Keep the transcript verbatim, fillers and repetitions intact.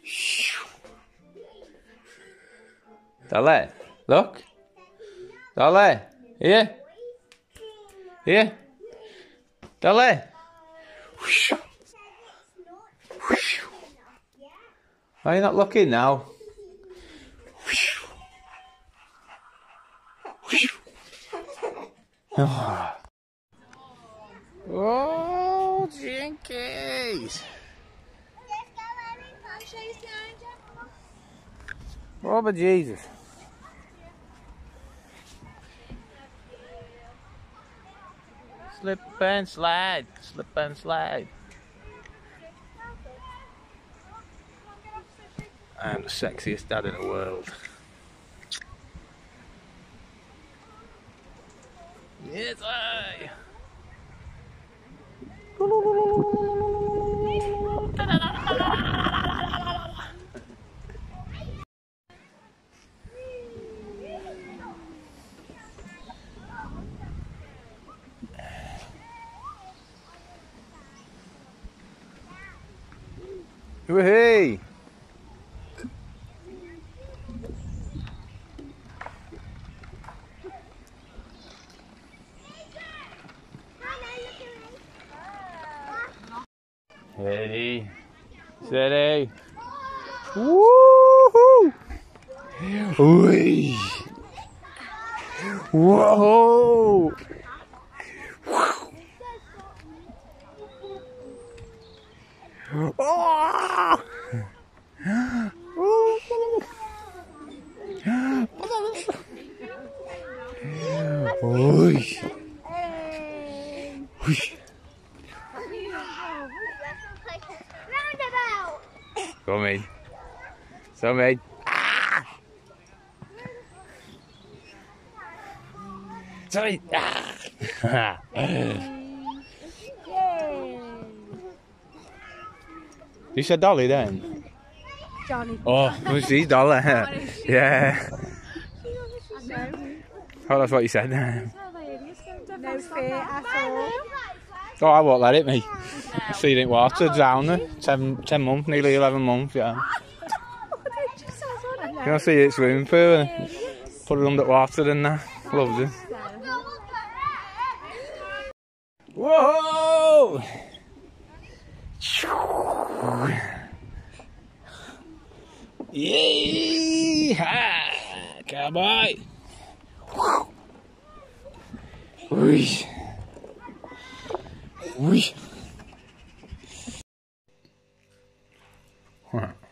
Dolly, look. Dolly, here. Here. Dolly. Are you not looking now? Oh, oh Jinkies! Oh, but Jesus. Slip and slide, slip and slide. I am the sexiest dad in the world. Yes, I. Hey! Steady, steady. Woohoo! Whee! Whoa! Oh! Whoosh! Whoosh! Come in. Come in. Ah! Sorry. Ah! You said Dolly then? Johnny. Oh, was she Dolly? Yeah. Oh, that's what you said. No fear at all. Oh, I won't let it, me. I see it in water, drown her. Seven, ten months, nearly eleven months, yeah. You can see it swimming pool and put it under water and that. Loves it. Whoa! Yee-ha! Cowboy! Whoosh! Whoosh!